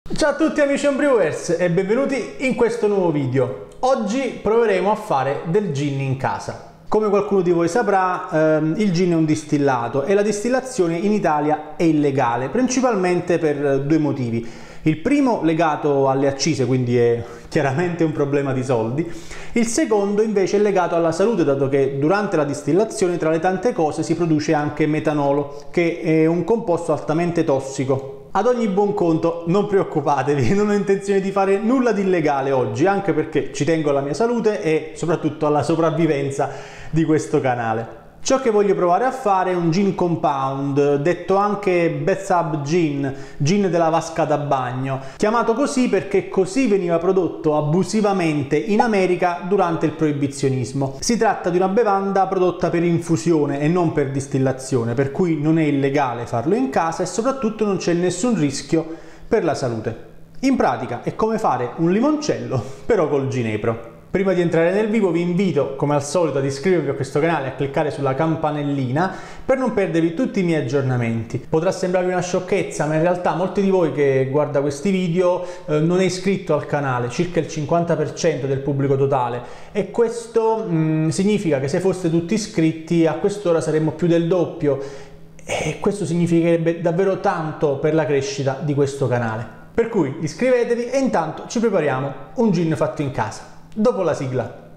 Ciao a tutti amici homebrewers e benvenuti in questo nuovo video. Oggi proveremo a fare del gin in casa. Come qualcuno di voi saprà, il gin è un distillato e la distillazione in Italia è illegale, principalmente per due motivi. Il primo legato alle accise, quindi è chiaramente un problema di soldi. Il secondo invece è legato alla salute, dato che durante la distillazione tra le tante cose si produce anche metanolo, che è un composto altamente tossico. Ad ogni buon conto non preoccupatevi, non ho intenzione di fare nulla di illegale oggi, anche perché ci tengo alla mia salute e soprattutto alla sopravvivenza di questo canale. Ciò che voglio provare a fare è un gin compound, detto anche bathtub gin, gin della vasca da bagno, chiamato così perché così veniva prodotto abusivamente in America durante il proibizionismo. Si tratta di una bevanda prodotta per infusione e non per distillazione, per cui non è illegale farlo in casa e soprattutto non c'è nessun rischio per la salute. In pratica è come fare un limoncello, però col ginepro. Prima di entrare nel vivo vi invito, come al solito, ad iscrivervi a questo canale e a cliccare sulla campanellina per non perdervi tutti i miei aggiornamenti. Potrà sembrarvi una sciocchezza, ma in realtà molti di voi che guarda questi video non è iscritto al canale, circa il 50% del pubblico totale, e questo significa che se foste tutti iscritti a quest'ora saremmo più del doppio e questo significherebbe davvero tanto per la crescita di questo canale. Per cui iscrivetevi e intanto ci prepariamo un gin fatto in casa. Dopo la sigla.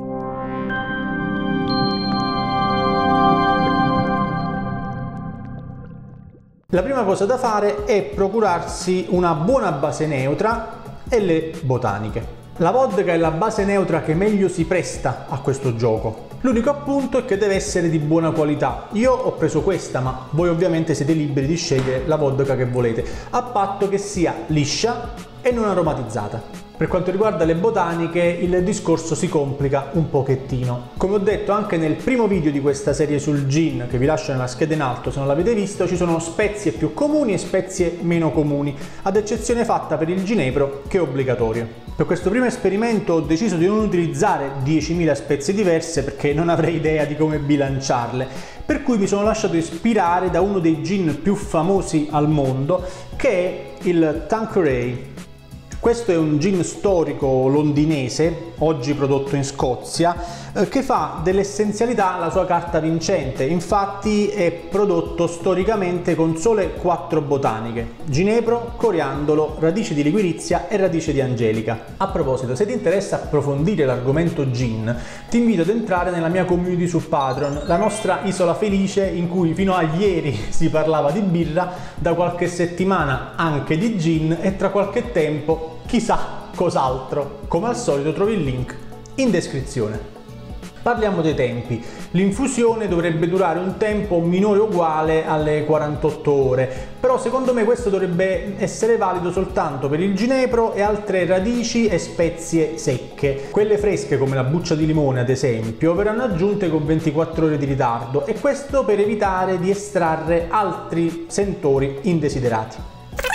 La prima cosa da fare è procurarsi una buona base neutra e le botaniche. La vodka è la base neutra che meglio si presta a questo gioco. L'unico appunto è che deve essere di buona qualità. Io ho preso questa, ma voi ovviamente siete liberi di scegliere la vodka che volete, a patto che sia liscia e non aromatizzata. Per quanto riguarda le botaniche, il discorso si complica un pochettino. Come ho detto anche nel primo video di questa serie sul gin, che vi lascio nella scheda in alto se non l'avete visto, ci sono spezie più comuni e spezie meno comuni, ad eccezione fatta per il ginepro, che è obbligatorio. Per questo primo esperimento ho deciso di non utilizzare 10.000 spezie diverse perché non avrei idea di come bilanciarle, per cui mi sono lasciato ispirare da uno dei gin più famosi al mondo, che è il Tanqueray. Questo è un gin storico londinese, oggi prodotto in Scozia, che fa dell'essenzialità la sua carta vincente. Infatti è prodotto storicamente con sole 4 botaniche: ginepro, coriandolo, radice di liquirizia e radice di angelica. A proposito, se ti interessa approfondire l'argomento gin, ti invito ad entrare nella mia community su Patreon, la nostra isola felice in cui fino a ieri si parlava di birra, da qualche settimana anche di gin e tra qualche tempo chissà cos'altro. Come al solito trovi il link in descrizione. Parliamo dei tempi. L'infusione dovrebbe durare un tempo minore o uguale alle 48 ore, però secondo me questo dovrebbe essere valido soltanto per il ginepro e altre radici e spezie secche. Quelle fresche, come la buccia di limone ad esempio, verranno aggiunte con 24 ore di ritardo, e questo per evitare di estrarre altri sentori indesiderati.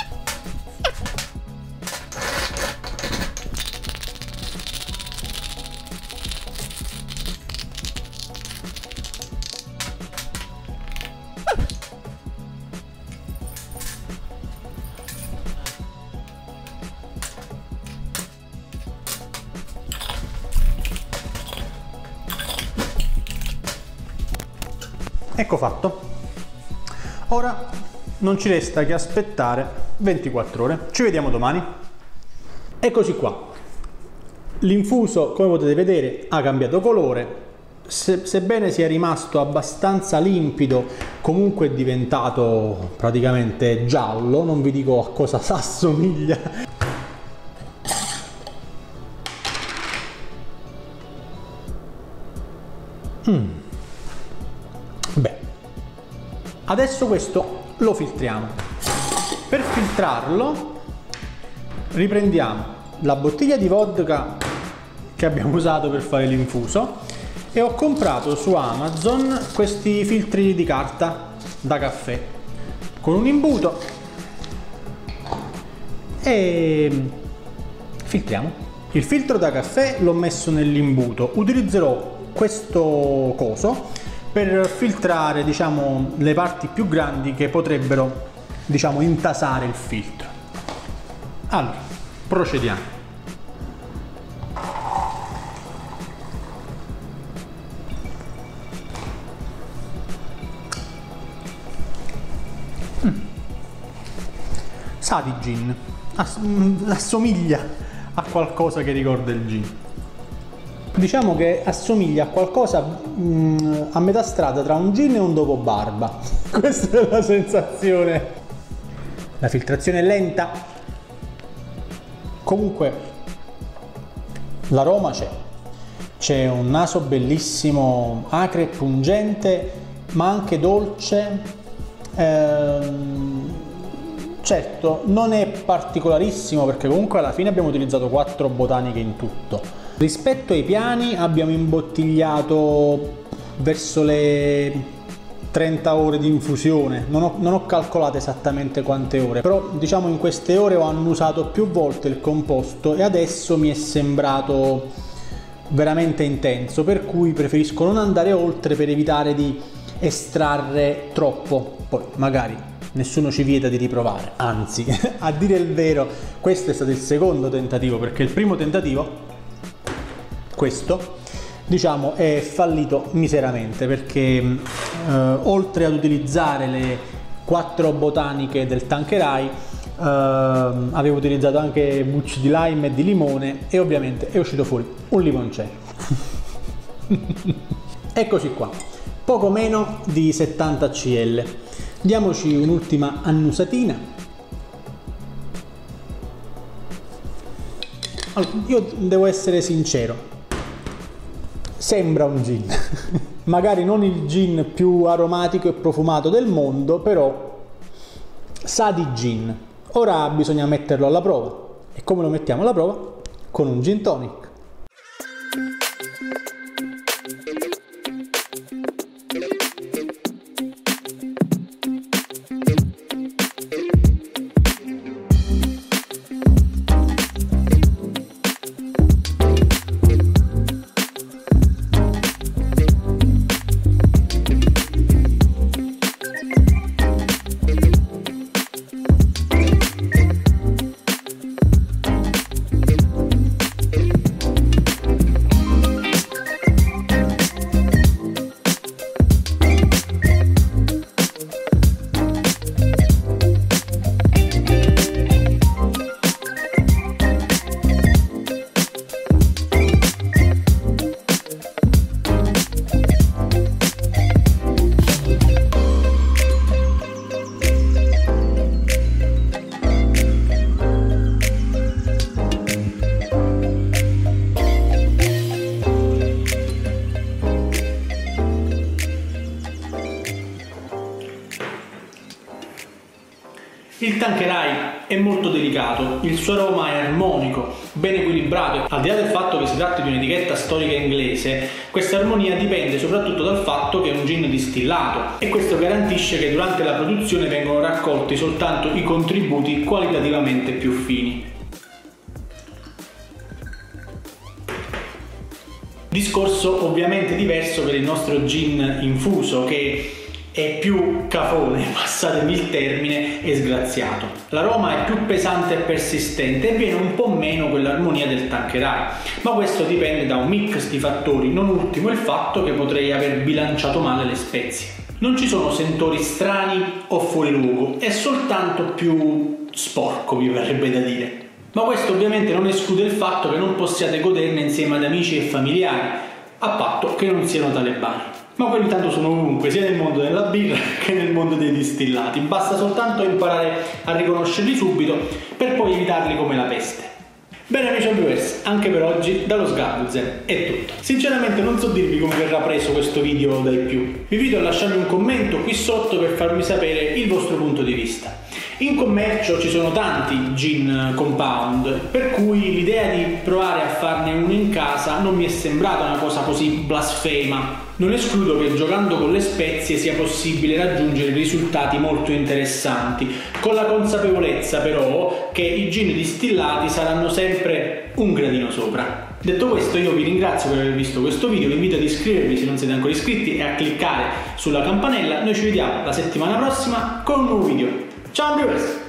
Ecco fatto. Ora non ci resta che aspettare 24 ore. Ci vediamo domani. Eccoci qua. L'infuso, come potete vedere, ha cambiato colore. Sebbene sia rimasto abbastanza limpido, comunque è diventato praticamente giallo. Non vi dico a cosa assomiglia. Beh, adesso questo lo filtriamo. Per filtrarlo riprendiamo la bottiglia di vodka che abbiamo usato per fare l'infuso e ho comprato su Amazon questi filtri di carta da caffè con un imbuto e filtriamo. Il filtro da caffè l'ho messo nell'imbuto. Utilizzerò questo coso per filtrare, diciamo, le parti più grandi che potrebbero, diciamo, intasare il filtro. Allora, procediamo. Sa di gin, assomiglia a qualcosa che ricorda il gin. Diciamo che assomiglia a qualcosa a metà strada tra un gin e un dopo barba. Questa è la sensazione. La filtrazione è lenta. Comunque l'aroma c'è un naso bellissimo, acre e pungente, ma anche dolce. Certo, non è particolarissimo perché comunque alla fine abbiamo utilizzato 4 botaniche in tutto. Rispetto ai piani abbiamo imbottigliato verso le 30 ore di infusione, non ho calcolato esattamente quante ore, però diciamo in queste ore ho annusato più volte il composto e adesso mi è sembrato veramente intenso, per cui preferisco non andare oltre per evitare di estrarre troppo. Poi magari nessuno ci vieta di riprovare, anzi a dire il vero questo è stato il secondo tentativo, perché il primo tentativo, questo, diciamo è fallito miseramente perché oltre ad utilizzare le 4 botaniche del Tanqueray avevo utilizzato anche bucce di lime e di limone e ovviamente è uscito fuori un limoncello. Eccoci qua, poco meno di 70 cl. Diamoci un'ultima annusatina. Allora, io devo essere sincero, sembra un gin. Magari non il gin più aromatico e profumato del mondo, però sa di gin. Ora bisogna metterlo alla prova. E come lo mettiamo alla prova? Con un gin tonic. Il Tanqueray è molto delicato, il suo aroma è armonico, ben equilibrato. Al di là del fatto che si tratti di un'etichetta storica inglese, questa armonia dipende soprattutto dal fatto che è un gin distillato e questo garantisce che durante la produzione vengono raccolti soltanto i contributi qualitativamente più fini. Discorso ovviamente diverso per il nostro gin infuso, che è più cafone, passatemi il termine, e sgraziato. L'aroma è più pesante e persistente e viene un po' meno quell'armonia del Tanqueray, ma questo dipende da un mix di fattori, non ultimo il fatto che potrei aver bilanciato male le spezie. Non ci sono sentori strani o fuori luogo, è soltanto più sporco, mi verrebbe da dire. Ma questo ovviamente non esclude il fatto che non possiate goderne insieme ad amici e familiari, a patto che non siano talebani. Ma quelli tanto sono ovunque, sia nel mondo della birra che nel mondo dei distillati. Basta soltanto imparare a riconoscerli subito per poi evitarli come la peste. Bene amici viewers, anche per oggi dallo Sgabuzen è tutto. Sinceramente non so dirvi come verrà preso questo video dai più. Vi invito a lasciarmi un commento qui sotto per farmi sapere il vostro punto di vista. In commercio ci sono tanti gin compound, per cui l'idea di provare a farne uno in casa non mi è sembrata una cosa così blasfema. Non escludo che giocando con le spezie sia possibile raggiungere risultati molto interessanti, con la consapevolezza però che i gin distillati saranno sempre un gradino sopra. Detto questo, io vi ringrazio per aver visto questo video, vi invito ad iscrivervi se non siete ancora iscritti e a cliccare sulla campanella. Noi ci vediamo la settimana prossima con un nuovo video. Ciao viewers!